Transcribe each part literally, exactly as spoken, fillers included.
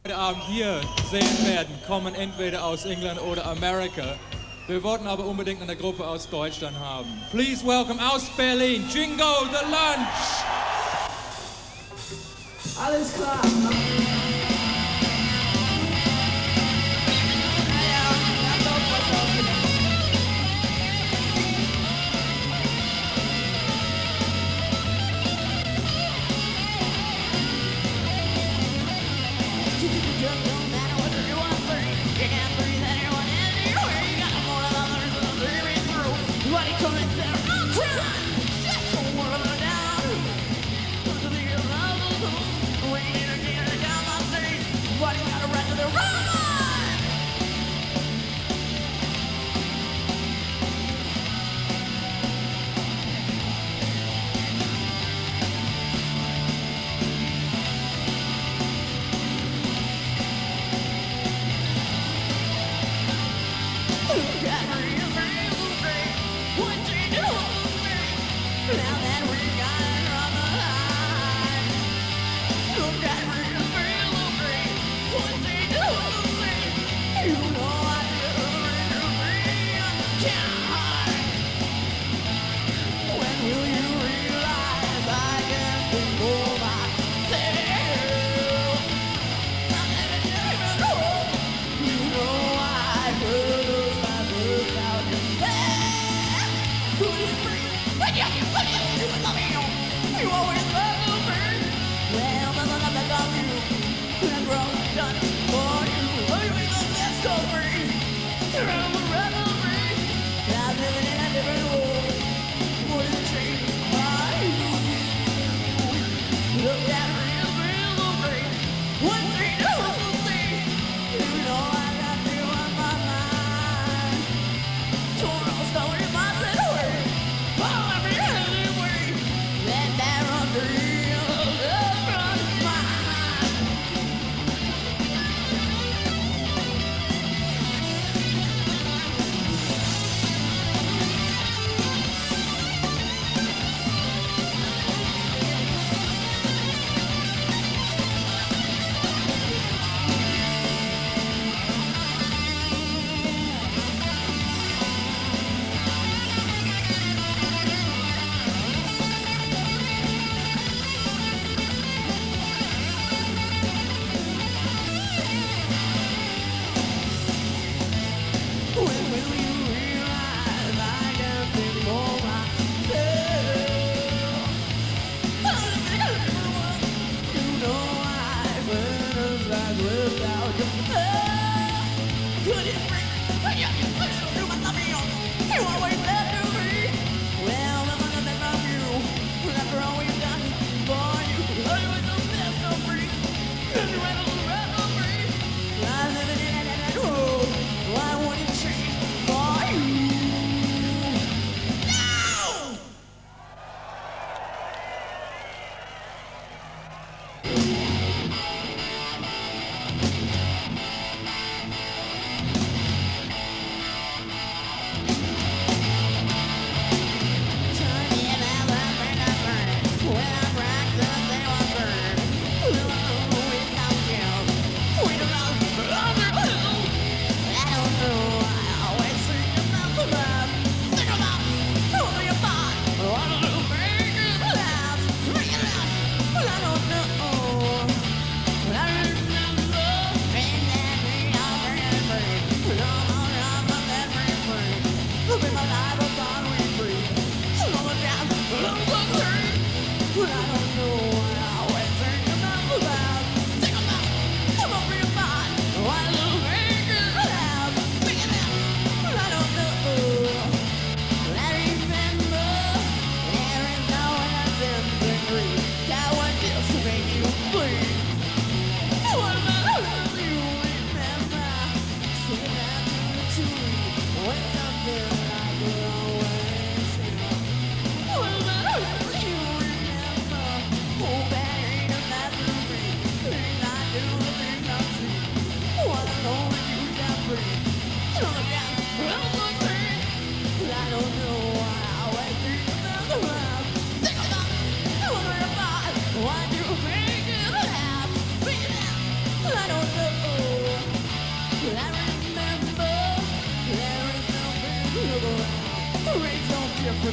heute Abend hier sehen werden, kommen entweder aus England oder Amerika. Wir wollten aber unbedingt eine Gruppe aus Deutschland haben. Please welcome aus Berlin, Jingo the Lunch! Alles klar!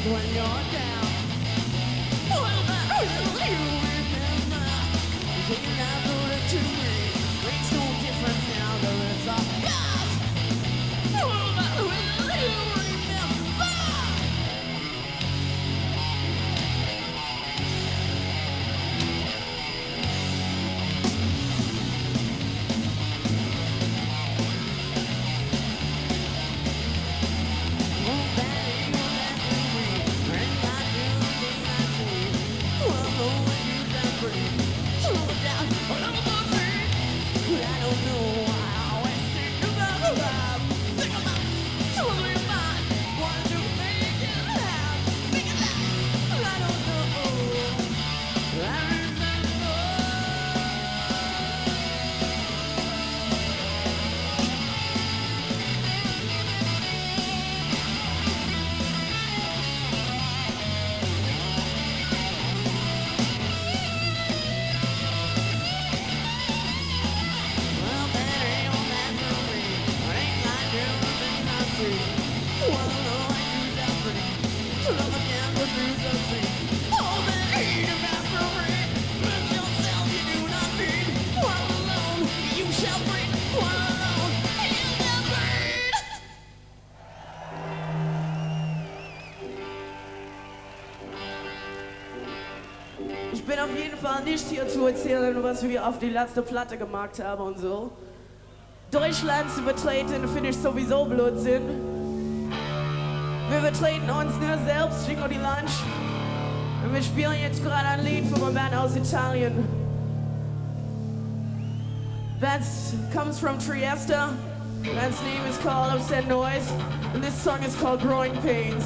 when you're down. Well, that will you remember. Thinking I put it to me. Makes no difference now that it's a past. Well, that will you remember. Ich bin auf jeden Fall nicht hier zu erzählen, was wir auf die letzte Platte gemacht haben und so. Deutschland zu betreten finde ich sowieso Blödsinn. Wir betreten uns nur selbst, Jingo die Lunch. Und wir spielen jetzt gerade ein Lied von einer Band aus Italien. That comes from Trieste. Band's name is called Upset Noise. And this song is called Growing Pains.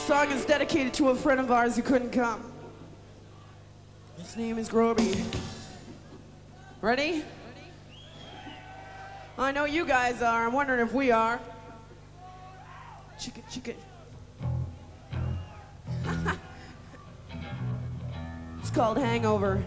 song is dedicated to a friend of ours who couldn't come. His name is Groby. Ready? I know you guys are. I'm wondering if we are. Chicken, chicken. It's called Hangover.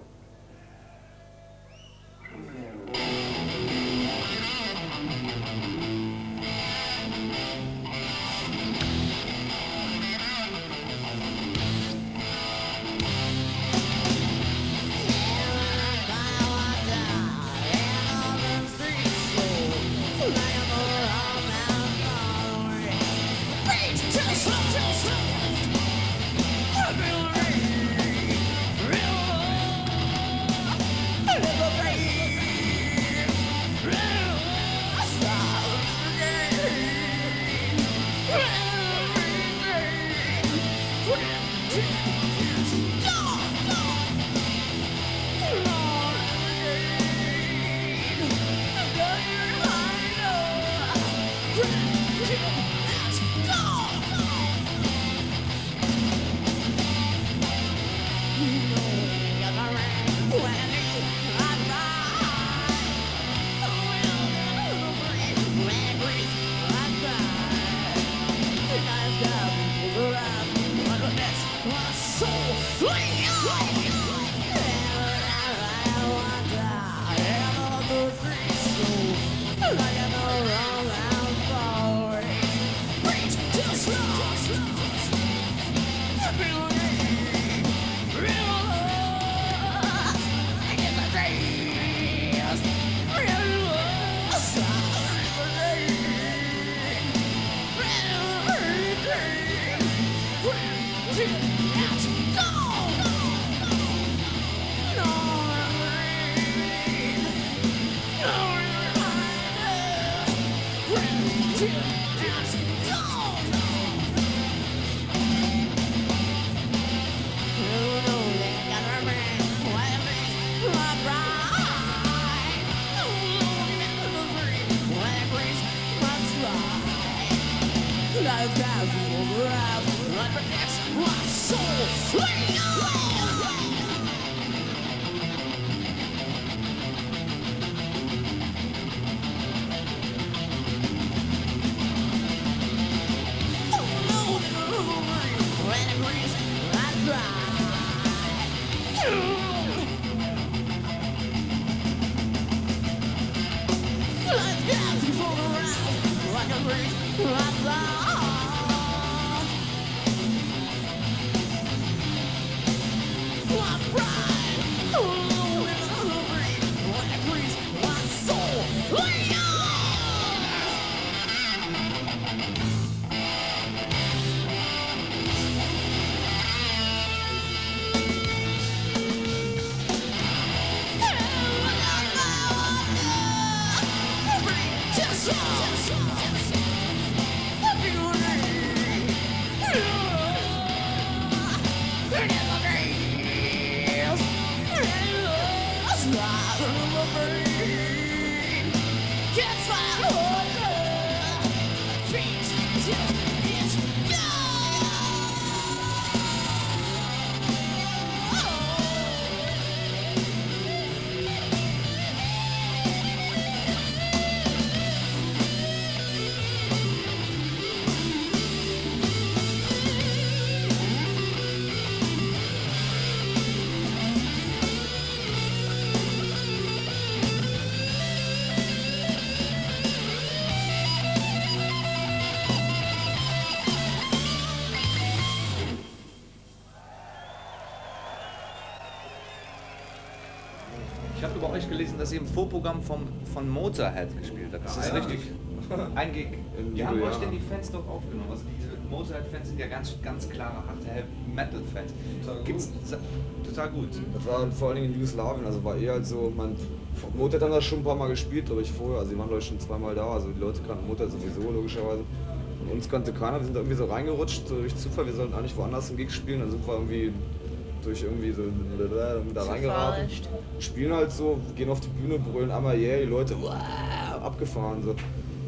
Ich habe über euch gelesen, dass ihr im Vorprogramm vom, von Motorhead gespielt habt. Das ist richtig. Ein Gig. Die haben euch denn die Fans doch aufgenommen. Also diese Motorhead-Fans sind ja ganz, ganz klare, harte Heavy-Metal-Fans. Gibt's total gut. Das war vor allen Dingen in Jugoslawien, also war eher halt so, man, Motorhead haben das schon ein paar Mal gespielt, glaube ich, vorher. Also die waren glaube ich schon zweimal da, also die Leute kannten Motorhead sowieso, logischerweise. Und uns kannte keiner, wir sind da irgendwie so reingerutscht, so durch Zufall, wir sollten eigentlich woanders einen Gig spielen, dann sind wir irgendwie durch irgendwie so da reingeraten, spielen halt so, gehen auf die Bühne, brüllen einmal, yeah, die Leute, wow, abgefahren so.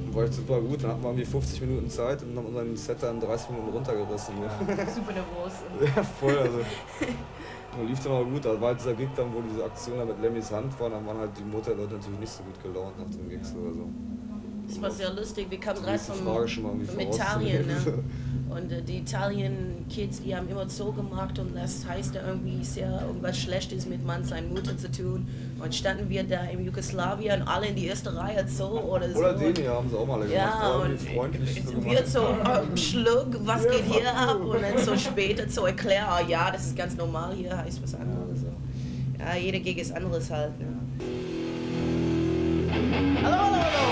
war echt super gut. Dann hatten wir irgendwie fünfzig Minuten Zeit und haben unseren Set dann dreißig Minuten runtergerissen. Ne? Super nervös. Ja, voll. Also. Und lief dann auch gut. Da war halt dieser Gig dann, wo diese Aktion da mit Lemmys Hand war, dann waren halt die Motorleute natürlich nicht so gut gelaunt nach dem Gigs oder so. Das war sehr lustig. Wir kamen gerade vom, vom vom Italien. Ne? Und äh, die Italien-Kids, die haben immer so gemacht und das heißt ja irgendwie sehr irgendwas Schlechtes mit Mann seinen Mutter zu tun. Und standen wir da im Jugoslawien alle in die erste Reihe so oder so. Oder den hier haben sie auch mal gemacht. Ja, und freundlich so wird so äh, Schluck, was ja, geht hier ab? Und dann so später zu erklären, oh, ja, das ist ganz normal, hier heißt was anderes. So. Ja, jeder Gig ist anderes halt. Ne? Hallo, hallo, hallo!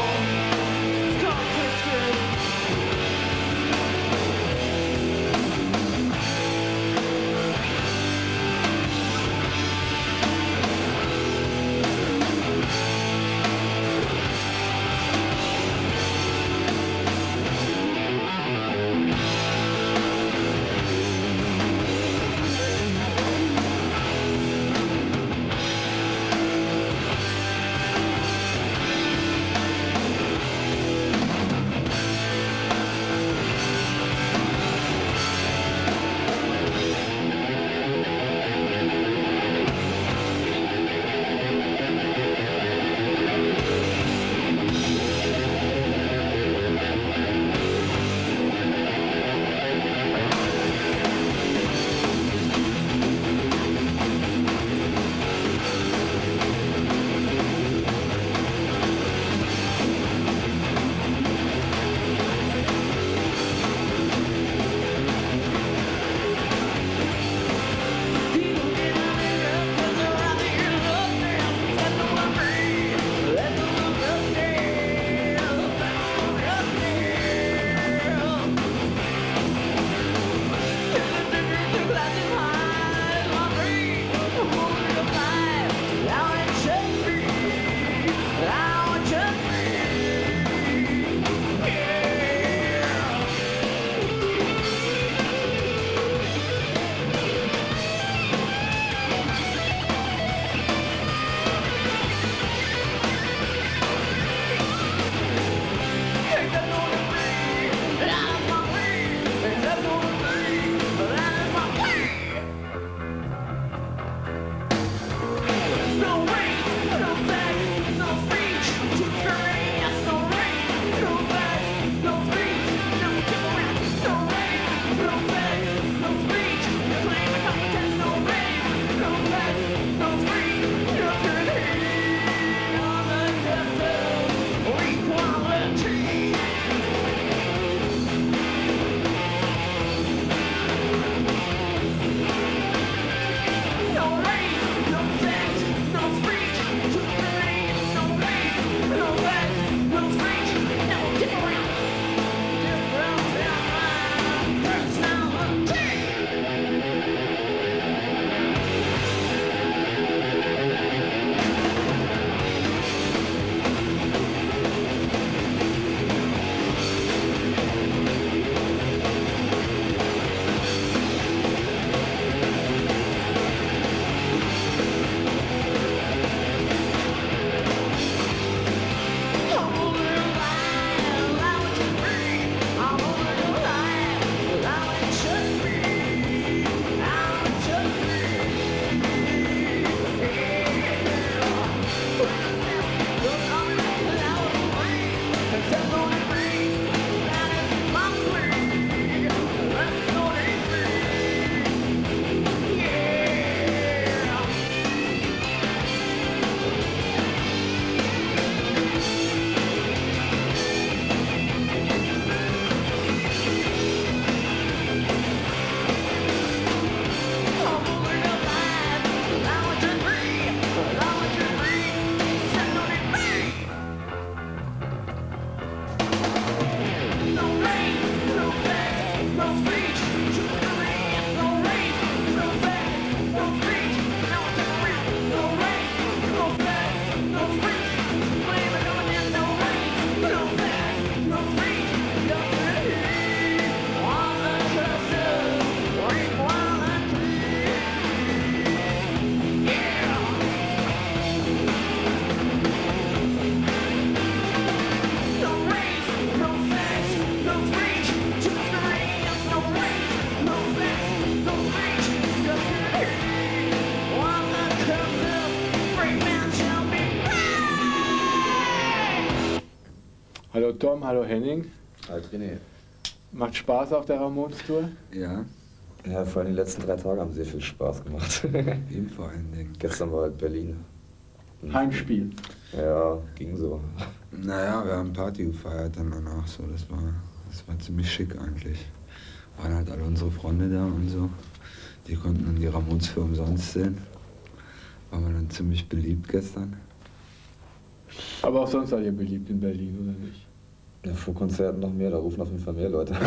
Tom, hallo Henning. Halt René. Macht Spaß auf der Ramones-Tour? Ja. Ja, vor allem die letzten drei Tage haben sehr viel Spaß gemacht. Ihm vor allen Dingen. Gestern war halt Berlin. Heimspiel. Ja, ging so. Naja, wir haben Party gefeiert dann danach so. Das war, das war ziemlich schick eigentlich. Waren halt alle unsere Freunde da und so. Die konnten dann die Ramones für umsonst sehen. War man dann ziemlich beliebt gestern. Aber auch sonst seid ihr beliebt in Berlin, oder nicht? Ja, vor Konzerten noch mehr, da rufen auf jeden Fall mehr Leute.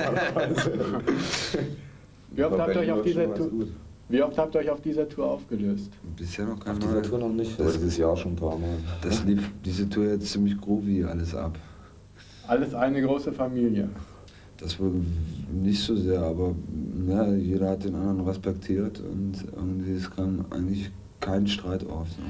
Wie oft, habt ihr euch auf dieser Tour, wie oft habt ihr euch auf dieser Tour aufgelöst? Bisher noch kein Auf Mal. dieser Tour noch nicht, aber dieses Jahr schon ein paar Mal. Das lief diese Tour jetzt ziemlich groovy alles ab. Alles eine große Familie. Das wohl nicht so sehr, aber na, jeder hat den anderen respektiert und irgendwie es kam eigentlich kein Streit auf. So.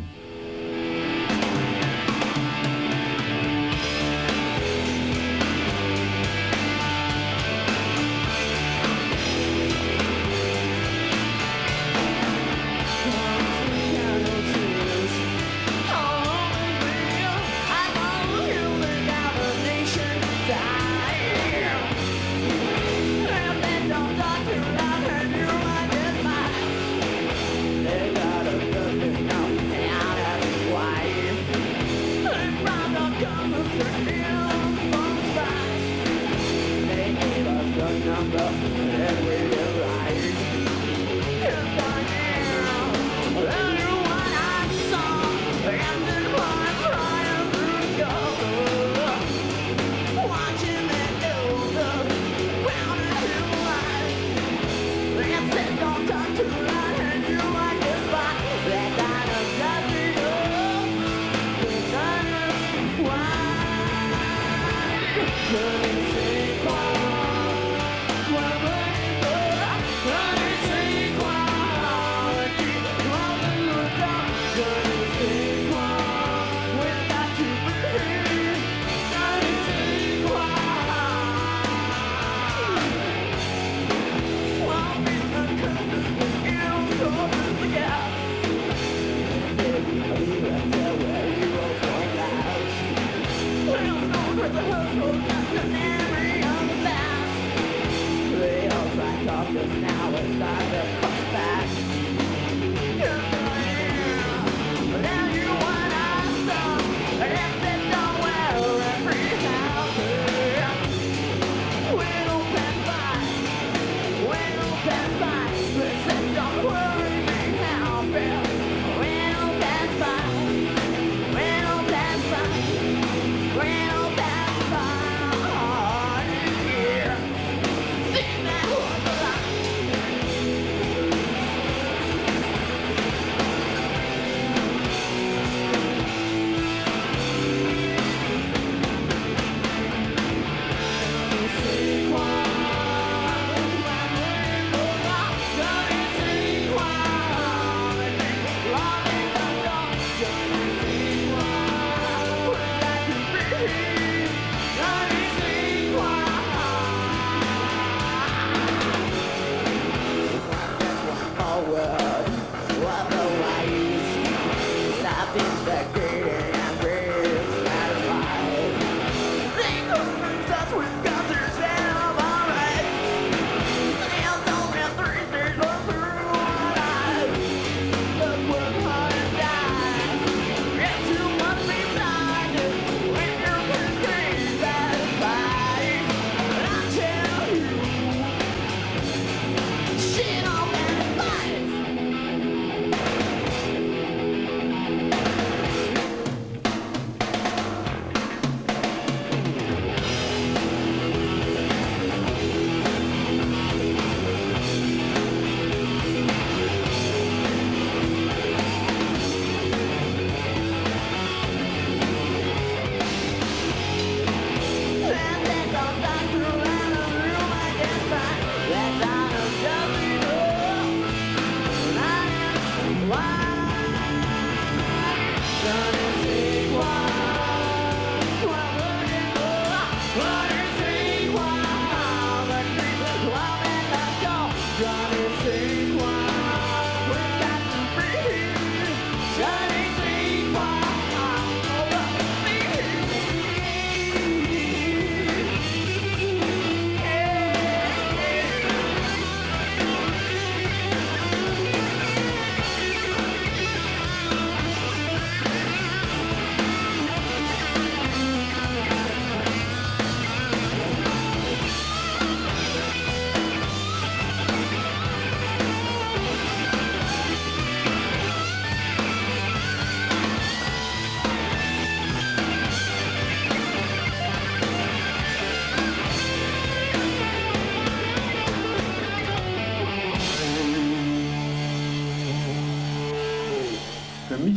Never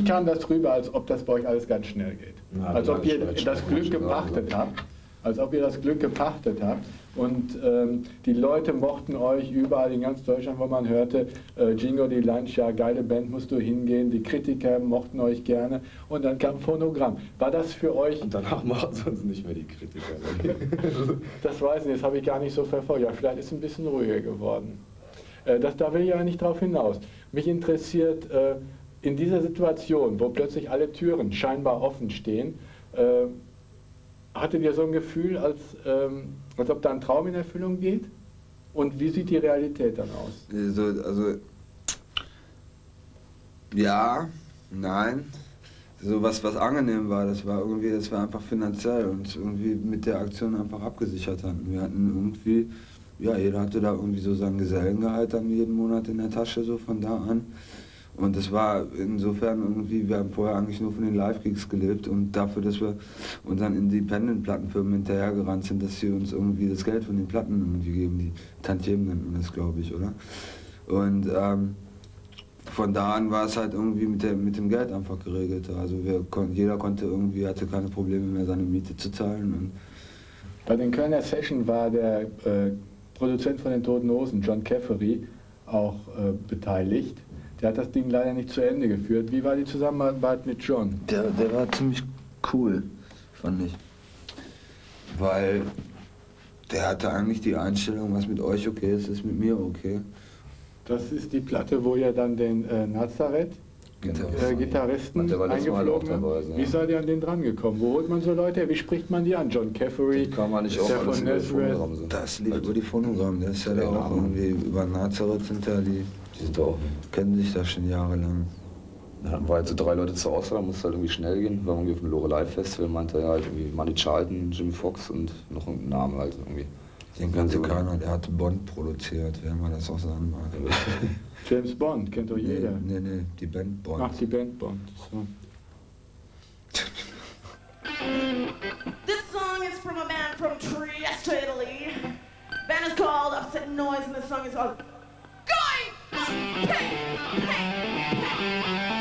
kam das rüber, als ob das bei euch alles ganz schnell geht. Na, als ob ihr das das Glück gepachtet habt. Als ob ihr das Glück gepachtet habt. Und ähm, die Leute mochten euch überall in ganz Deutschland, wo man hörte, äh, Jingo die Lunch, ja, geile Band, musst du hingehen. Die Kritiker mochten euch gerne. Und dann kam Phonogramm. War das für euch... Und danach machen sie uns nicht mehr die Kritiker. Das weiß ich, das habe ich gar nicht so verfolgt. Ja, vielleicht ist es ein bisschen ruhiger geworden. Äh, das, da will ich ja nicht drauf hinaus. Mich interessiert, äh, in dieser Situation, wo plötzlich alle Türen scheinbar offen stehen, äh, hattet ihr so ein Gefühl, als, ähm, als ob da ein Traum in Erfüllung geht? Und wie sieht die Realität dann aus? Also, also ja, nein. So was, was angenehm war, das war irgendwie, das war einfach finanziell und irgendwie mit der Aktion einfach abgesichert hatten. Wir hatten irgendwie, ja, jeder hatte da irgendwie so sein Gesellengehalt dann jeden Monat in der Tasche, so von da an. Und das war insofern irgendwie, wir haben vorher eigentlich nur von den Live-Gigs gelebt und dafür, dass wir unseren Independent-Plattenfirmen hinterhergerannt sind, dass sie uns irgendwie das Geld von den Platten irgendwie geben, die Tantiemen nennt man das, glaube ich, oder? Und ähm, von da an war es halt irgendwie mit, der, mit dem Geld einfach geregelt. Also wir kon jeder konnte irgendwie, hatte keine Probleme mehr, seine Miete zu zahlen. Und bei den Kölner Session war der äh, Produzent von den Toten Hosen, John Caffery, auch äh, beteiligt. Der hat das Ding leider nicht zu Ende geführt. Wie war die Zusammenarbeit mit John? Der, der war ziemlich cool, fand ich. Weil der hatte eigentlich die Einstellung, was mit euch okay ist, ist mit mir okay. Das ist die Platte, wo ihr dann den äh, Nazareth, äh, Gitarristen eingeflogen habt. Wie seid ihr an den dran gekommen? Wo holt man so Leute her? Wie spricht man die an? John Caffery, kann man nicht auch der alles von über Nazareth. Das lief über die Phonogramm, der ist ja da auch irgendwie über Nazareth sind ja die. Die sind auch. Kennen sich da schon jahrelang. Dann hatten wir halt so drei Leute zur Auswahl, musste halt irgendwie schnell gehen. Wir waren irgendwie auf dem Lorelei-Festival, meinte er halt irgendwie Money Charlton, Jim Fox und noch irgendein Name halt irgendwie. Den kannte keiner, der hatte Bond produziert, wer mal das auch sagen mag. James Bond, kennt doch jeder. Nee, nee, nee, die Band Bond. Ach, die Band Bond. So. This song is from a band from Trieste, Italy. Band is called Upset Noise and the song is called Going Pain, Pain, Pain.